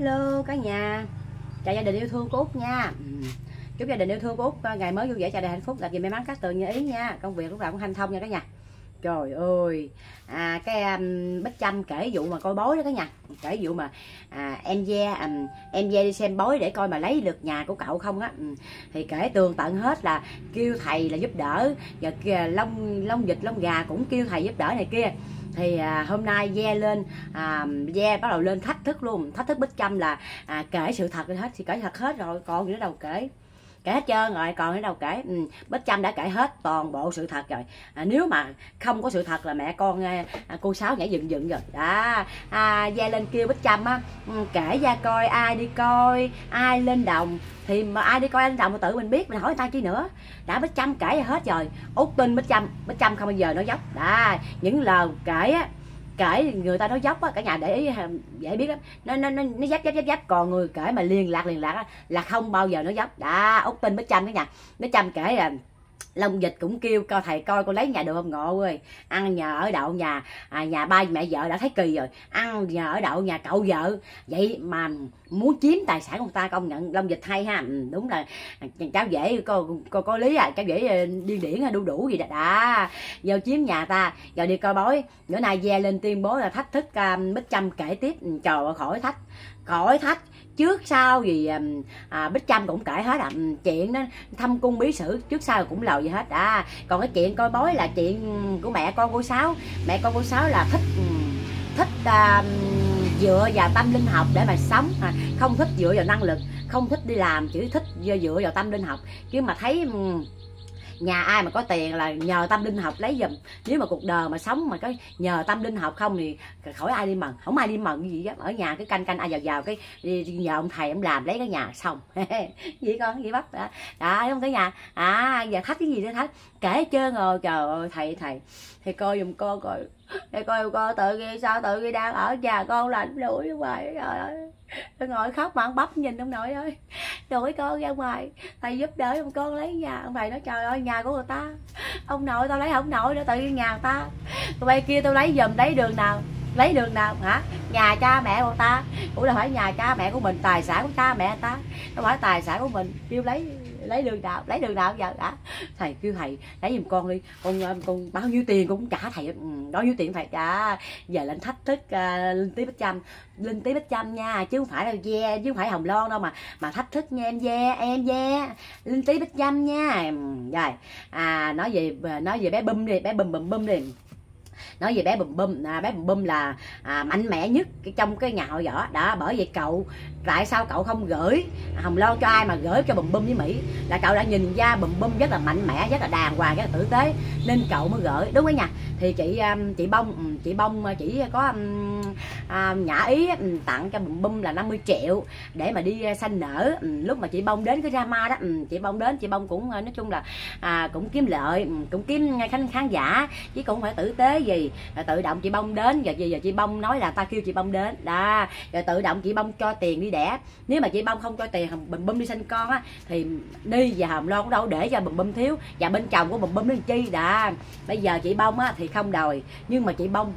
Hello cả nhà, chào gia đình yêu thương của Út nha. Chúc gia đình yêu thương của Út ngày mới vui vẻ, tràn đầy hạnh phúc, gặp gì may mắn, các tường như ý nha. Công việc lúc nào cũng hanh thông nha cả nhà. Trời ơi, Bích Trâm kể vụ mà coi bói đó cả nhà. Kể vụ mà em ve đi xem bói để coi mà lấy được nhà của cậu không á. Thì kể tường tận hết, là kêu thầy là giúp đỡ, và lông vịt lông gà cũng kêu thầy giúp đỡ này kia. Thì hôm nay ve lên, ve bắt đầu lên thách thức luôn, thách thức Bích Trâm là kể sự thật hết. Thì kể thật hết rồi, còn gì nữa đâu kể hết trơn rồi, còn ở đâu kể. Bích Trâm đã kể hết toàn bộ sự thật rồi. Nếu mà không có sự thật là mẹ con cô Sáu nhảy dựng rồi đó. Ve lên kêu Bích Trâm á, kể ra coi ai đi coi, ai lên đồng. Thì mà ai đi coi lên đồng mà tự mình biết, mình hỏi người ta chi nữa. Đã Bích Trâm kể ra hết rồi. Út tin Bích Trâm không bao giờ nói dốc đó. Những lời kể á, kể người ta nói dốc á, cả nhà để ý dễ biết lắm, nó dắt, còn người kể mà liên lạc á, là không bao giờ nói dốc. Đã Út tin Bích Trâm cả nhà. Bích Trâm kể là Long Vịt cũng kêu coi thầy coi con lấy nhà được không. Ngộ ơi, ăn nhờ ở đậu nhà ba mẹ vợ đã thấy kỳ rồi, ăn nhờ ở đậu nhà cậu vợ vậy mà muốn chiếm tài sản của người ta. Công nhận Long Vịt hay ha. Đúng là cháu dễ có lý cháu dễ điên điển đu đủ gì đó đã giờ chiếm nhà ta. Giờ đi coi bói, bữa nay ve lên tuyên bố là thách thức Bích Trâm kể tiếp. Trời ơi, khỏi thách trước sau gì Bích Trâm cũng kể hết chuyện đó, thăm cung bí sử trước sau cũng lầu gì hết. Còn cái chuyện coi bói là chuyện của mẹ con cô Sáu. Mẹ con cô Sáu là thích dựa vào tâm linh học để mà sống, không thích dựa vào năng lực, không thích đi làm, chỉ thích dựa vào tâm linh học. Chứ mà thấy nhà ai mà có tiền là nhờ tâm linh học lấy giùm. Nếu mà cuộc đời mà sống mà có nhờ tâm linh học không thì khỏi ai đi mần, không ai đi mần gì hết. Ở nhà cái canh ai vào cái nhờ ông thầy ông làm lấy cái nhà xong. Vậy con vậy bắp đó không cái nhà. Giờ thách cái gì để thách kể trơn rồi. Trời ơi, thầy coi giùm con coi, thầy coi giùm con tự ghi sao, tự ghi đang ở nhà con lạnh đuổi ra ngoài. Trời ơi, tôi ngồi khóc mà ông bắp nhìn ông nội ơi, đuổi con ra ngoài, thầy giúp đỡ ông con lấy nhà. Ông thầy nói trời ơi, nhà của người ta, ông nội tao lấy không nổi nữa, tự nhiên nhà người ta, tụi bay kia tôi lấy giùm, lấy đường nào hả? Nhà cha mẹ của ta cũng là phải nhà cha mẹ của mình, tài sản của cha mẹ người ta, không phải tài sản của mình. Kêu lấy đường nào giờ đã. Thầy kêu thầy lấy giùm con đi, con bao nhiêu tiền cũng trả thầy, bao nhiêu tiền thầy trả. Giờ lên thách thức Linh Tí Bích Trâm nha, chứ không phải là ve, chứ không phải Hồng Loan đâu mà thách thức nha em ve Linh Tí Bích Trâm nha. Rồi nói về bé Bum đi, bé Bum đi. Nói về bé Bùm Bum là mạnh mẽ nhất trong cái nhà họ Võ đó. Bởi vậy tại sao cậu không gửi Hồng Loan cho ai mà gửi cho Bùm Bum với Mỹ? Là cậu đã nhìn ra Bùm Bum rất là mạnh mẽ, rất là đàng hoàng, rất là tử tế, nên cậu mới gửi, đúng không nha? Thì chị Bông chỉ có nhã ý tặng cho Bùm Bum là 50 triệu để mà đi sanh nở. Lúc mà chị Bông đến cái drama đó, chị Bông cũng nói chung là cũng kiếm lợi, cũng kiếm khán giả, chứ cũng không phải tử tế gì. Tự động chị Bông đến, giờ chị Bông nói là ta kêu chị Bông đến đó, rồi tự động chị Bông cho tiền đi đẻ. Nếu mà chị Bông không cho tiền Bùm Bum đi sinh con á thì đi và Hồng Loan cũng đâu để cho Bùm Bum thiếu, và bên chồng của Bùm Bum nó chi đã. Bây giờ chị Bông á thì không đòi, nhưng mà chị Bông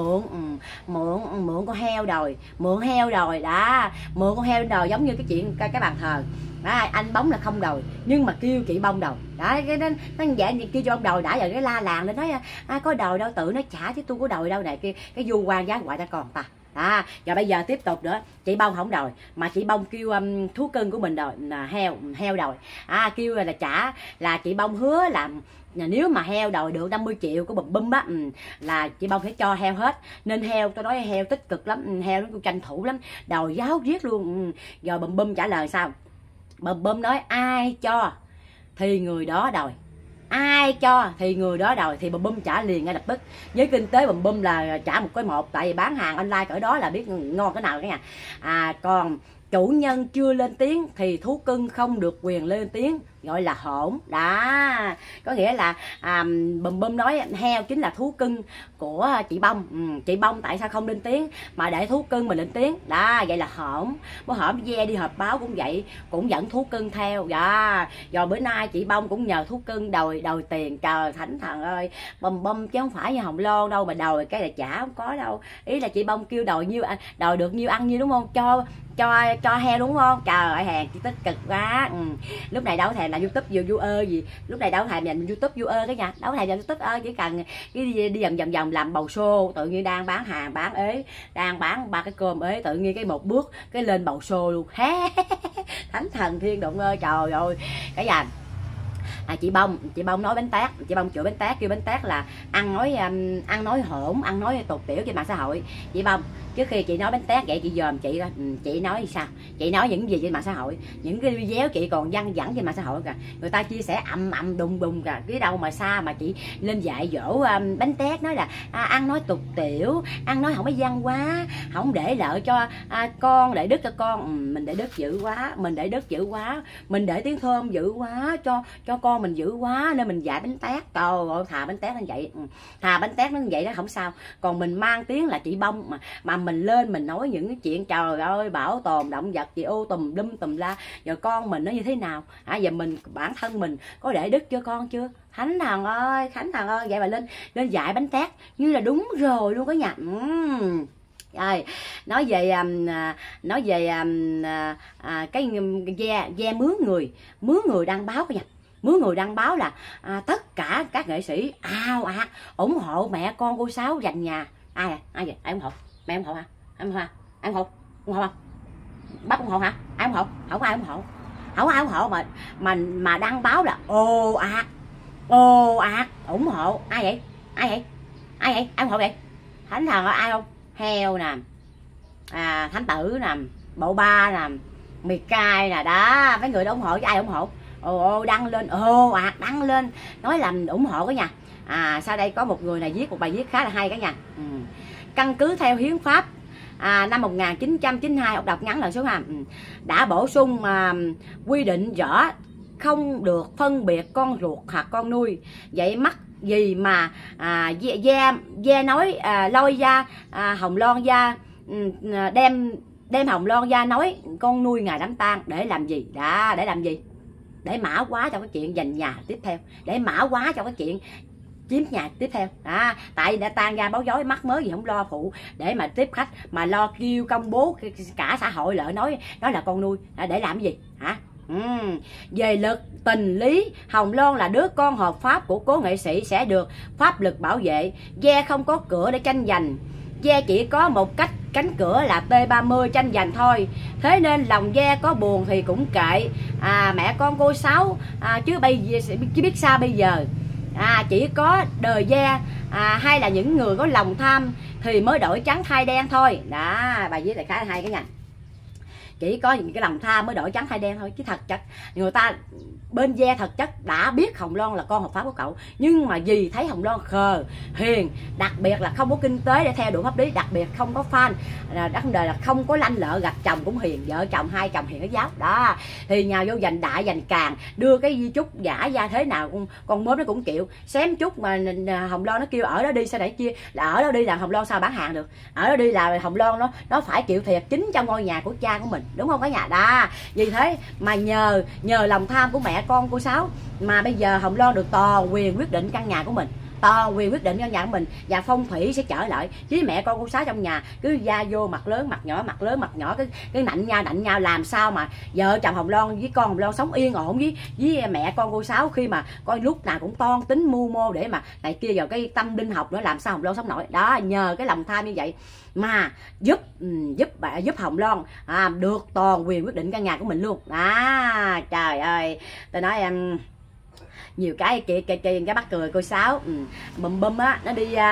mượn con heo đòi, mượn con heo đòi, giống như cái chuyện cái bàn thờ đó. Anh Bóng là không đòi, nhưng mà kêu chị Bông đòi đó. Cái nó vậy kêu cho ông đòi đã, giờ cái la làng lên nói có đòi đâu, tự nó trả chứ tôi có đòi đâu này kia. Cái vu quan giá ngoại ta còn ta Rồi bây giờ tiếp tục nữa, chị Bông không đòi mà chị Bông kêu thú cưng của mình đòi, là heo đòi. Kêu là trả, là chị Bông hứa là nếu mà heo đòi được 50 triệu của Bùm Bum á, là chị Bông phải cho heo hết. Nên heo, tôi nói heo tích cực lắm, heo nó tranh thủ lắm, đòi giáo riết luôn. Rồi Bùm Bum trả lời sao? Bùm Bum nói ai cho thì người đó đòi, ai cho thì người đó đòi. Thì Bùm Bum trả liền ngay lập tức. Với kinh tế Bùm Bum là trả 1 cái 1, tại vì bán hàng online cỡ đó là biết ngon cái nào cả nhà. Còn chủ nhân chưa lên tiếng thì thú cưng không được quyền lên tiếng. gọi là hổn đó. Có nghĩa là Bùm Bùm nói heo chính là thú cưng của chị Bông. Chị Bông tại sao không lên tiếng mà để thú cưng mình lên tiếng đó, vậy là hổn. Bữa hổm Ve đi họp báo cũng vậy, cũng dẫn thú cưng theo đó. Rồi bữa nay chị Bông cũng nhờ thú cưng đòi tiền. Trời thánh thần ơi, Bùm Bùm chứ không phải như Hồng Loan đâu mà đòi cái là trả không có đâu. Ý là chị Bông kêu đòi được nhiêu ăn nhiêu, đúng không? Cho heo đúng không? Trời ơi, hàng chị tích cực quá. Lúc này đâu thèm làm YouTube viewer gì, lúc này đâu thèm làm YouTube viewer cái nha, đâu thèm làm YouTube chỉ cần đi vòng làm bầu xô. Tự nhiên đang bán hàng bán ế, đang bán 3 cái cơm ế, tự nhiên cái một bước cái lên bầu xô luôn. Thánh thần thiên động ơi, trời ơi cái gì. Chị Bông nói bánh tét, chị Bông chửi bánh tét, kêu bánh tét là ăn nói hỗn, ăn nói tục tiểu trên mạng xã hội. Chị Bông, trước khi chị nói bánh tét vậy chị dòm chị coi, chị nói sao, chị nói những gì trên mạng xã hội, những cái video chị còn văng vẳng trên mạng xã hội kìa, người ta chia sẻ ầm đùng kìa, cái đâu mà xa mà chị lên dạy dỗ bánh tét, nói là ăn nói tục tiểu, ăn nói không có văn hóa, không để lợi cho con, để đức cho con. Mình để đức dữ quá, mình để đức dữ quá, mình để tiếng thơm dữ quá, cho con mình dữ quá nên mình dạy bánh tét. Trời ơi, thà bánh tét nó vậy, thà bánh tét nó vậy đó không sao, còn mình mang tiếng là chị Bông mà mình lên mình nói những cái chuyện trời ơi bảo tồn động vật gì ô tùm la, giờ con mình nó như thế nào giờ mình bản thân mình có để đức cho con chưa? Thánh thần ơi, vậy mà lên dạy bánh tét như là đúng rồi luôn đó nha. Rồi nói về cái Ve mướn người đăng báo nha. Mướn người đăng báo là tất cả các nghệ sĩ ào ạt ủng hộ mẹ con cô Sáu giành nhà. Ai vậy? Ai ủng hộ? Mẹ ủng hộ hả? Em ủng hộ không? Bác ủng hộ hả? Ai ủng hộ? Không ai ủng hộ. Không ai ủng hộ mà đăng báo là ồ ạt ủng hộ. Ai vậy? Ai ủng hộ vậy? Thánh thần ở ai không? Heo nè, Thánh Tử nè, Bộ Ba nè, Miệt Cai nè, đó mấy người đó ủng hộ. Chứ ai ủng hộ? Đăng lên đăng lên nói làm ủng hộ cái nha. Sau đây có một người này viết một bài viết khá là hay cả nhà. Căn cứ theo hiến pháp năm 1992, đọc ngắn là số 2, đã bổ sung quy định rõ không được phân biệt con ruột hoặc con nuôi. Vậy mắc gì mà Ve nói lôi ra Hồng Loan ra, đem Hồng Loan ra nói con nuôi ngày đám tang để làm gì? Đó, để làm gì? Để mã hóa cho cái chuyện giành nhà tiếp theo, để mã hóa cho cái chuyện chiếm nhà tiếp theo. Tại đã tan ra báo dối mắc mới gì không lo phụ để mà tiếp khách, mà lo kêu công bố cả xã hội lợi nói là con nuôi để làm gì hả? Về luật tình lý, Hồng Loan là đứa con hợp pháp của cố nghệ sĩ sẽ được pháp luật bảo vệ. Ve không có cửa để tranh giành, Ve chỉ có một cánh cửa là T30 tranh giành thôi. Thế nên lòng Ve có buồn thì cũng kệ mẹ con cô Sáu, chứ biết sao bây giờ. Chỉ có đời Ve hay là những người có lòng tham thì mới đổi trắng thay đen thôi. Đó, bài viết này khá hay cái nha. Chỉ có những cái lòng tham mới đổi trắng thay đen thôi, chứ thật chất người ta bên Ve thật chất đã biết Hồng Loan là con hợp pháp của cậu, nhưng mà vì thấy Hồng Loan khờ hiền, đặc biệt là không có kinh tế để theo đuổi pháp lý, đặc biệt không có fan, vấn đề là không có lanh lợi, gặp chồng cũng hiền, vợ chồng hai chồng hiền ở giáo đó, thì nhào vô giành đại giành càng, đưa cái di chúc giả ra thế nào con mớm nó cũng chịu. Xém chút mà Hồng Loan nó kêu ở đó đi sao để chia, là ở đó đi là Hồng Loan sao bán hàng được, ở đó đi là Hồng Loan nó phải chịu thiệt chính trong ngôi nhà của cha của mình, đúng không cả nhà? Đó, vì thế mà nhờ lòng tham của mẹ con cô Sáu mà bây giờ Hồng Loan được toàn quyền quyết định căn nhà của mình, toàn quyền quyết định căn nhà của mình, và phong thủy sẽ trở lại. Chứ mẹ con cô Sáu trong nhà cứ ra vô mặt lớn mặt nhỏ, mặt lớn mặt nhỏ, cái nạnh nhau, làm sao mà vợ chồng Hồng Loan với con Hồng Loan sống yên ổn với mẹ con cô Sáu, khi mà coi lúc nào cũng toan tính mưu mô để mà này kia, vào cái tâm linh học nữa, làm sao Hồng Loan sống nổi. Đó, nhờ cái lòng tham như vậy mà giúp Hồng Loan được toàn quyền quyết định căn nhà của mình luôn. Trời ơi, tôi nói em nhiều cái cái bắt cười cô Sáu. Bùm Bùm á nó đi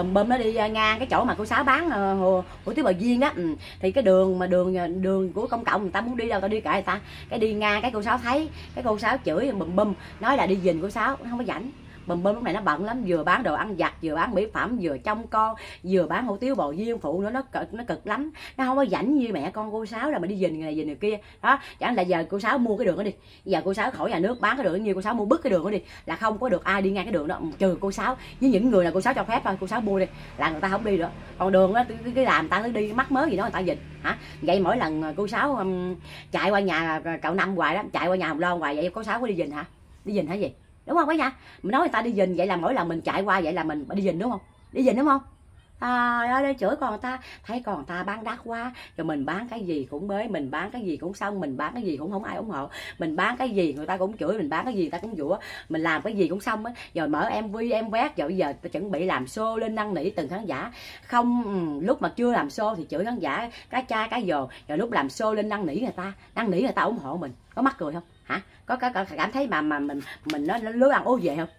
ngang cái chỗ mà cô Sáu bán hồ Tứ Bờ Viên đó, thì cái đường của công cộng người ta muốn đi đâu ta đi kệ người ta, cái đi ngang cái cô Sáu thấy cái cô Sáu chửi Bùm Bùm, nói là đi giành cô Sáu, không có rảnh. bùm lúc này nó bận lắm, vừa bán đồ ăn vặt, vừa bán mỹ phẩm, vừa trông con, vừa bán hủ tiếu bò viên phụ nữa, nó cực lắm, nó không có rảnh như mẹ con cô Sáu là mà đi dình này dình người kia đó. Chẳng là giờ cô Sáu mua cái đường đó đi, giờ cô Sáu khỏi nhà nước bán cái đường như cô Sáu mua bứt cái đường đó đi là không có được ai đi ngang cái đường đó, trừ cô Sáu với những người là cô Sáu cho phép thôi, cô Sáu mua đi là người ta không đi nữa. Còn đường đó cái làm ta đi mắc mớ gì đó người ta dình hả. Vậy mỗi lần cô Sáu chạy qua nhà cậu Năm hoài đó, chạy qua nhà Hồng Loan hoài, vậy cô Sáu có đi dình hả? Đi dình hả gì, đúng không cả nhà? Mình nói người ta đi dình vậy là mỗi lần mình chạy qua vậy là mình đi dình đúng không? Đi dình đúng không? Ơi chửi con người ta, thấy con người ta bán đắt quá, rồi mình bán cái gì cũng bế, mình bán cái gì cũng xong, mình bán cái gì cũng không ai ủng hộ, mình bán cái gì người ta cũng chửi, mình bán cái gì người ta cũng dũa, mình làm cái gì cũng xong á. Rồi mở MV em vét, rồi bây giờ tôi chuẩn bị làm show lên năn nỉ từng khán giả không. Lúc mà chưa làm show thì chửi khán giả cái cha cái dồ, rồi lúc làm show lên năn nỉ người ta ủng hộ mình, có mắc cười không hả? Có cảm thấy mà mình nó lứa ăn ố về không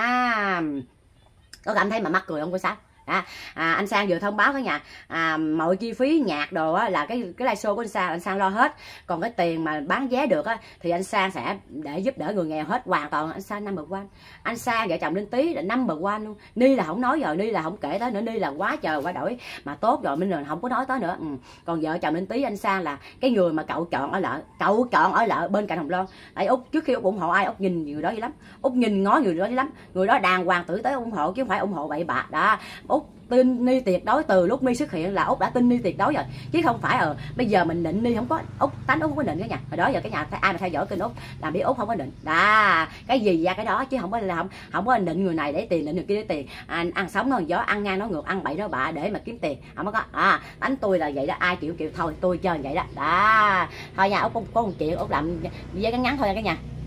có cảm thấy mà mắc cười không cô Sáu? Anh Sang vừa thông báo cả nhà, mọi chi phí nhạc đồ á, là cái live show của anh Sang lo hết. Còn cái tiền mà bán vé được á, thì anh Sang sẽ để giúp đỡ người nghèo hết hoàn toàn. Anh Sang number one, anh Sang vợ chồng Linh Tý là number one luôn. Ni là không nói giờ, Ni là không kể tới nữa, Ni là quá trời quá đổi mà tốt rồi, mình không có nói tới nữa. Còn vợ chồng Linh Tý anh Sang là cái người mà cậu chọn ở lại bên cạnh Hồng Loan. Tại Út trước khi Út ủng hộ ai, Út nhìn người đó dữ lắm, Út nhìn ngó người đó dữ lắm, người đó đàng hoàng tử tế ủng hộ chứ không phải ủng hộ bậy bạ đó. Út tin Ni tuyệt đối, từ lúc Ni xuất hiện là Út đã tin Ni tuyệt đối rồi, chứ không phải bây giờ mình nịnh Ni không có. Út tánh Út không có nịnh cả nhà. Hồi đó giờ cái nhà ai mà theo dõi kênh Út làm biết Út không có nịnh đó, cái gì ra cái đó, chứ không có là không có nịnh người này để tiền, nịnh người kia để tiền. Ăn sống nói gió, ăn ngang nói ngược, ăn bậy nói bạ để mà kiếm tiền, không có. Tánh tôi là vậy đó, ai chịu thôi, tôi chơi vậy đó. Thôi nha, Út có một chuyện Út làm với ngắn ngắn thôi nha cả nhà.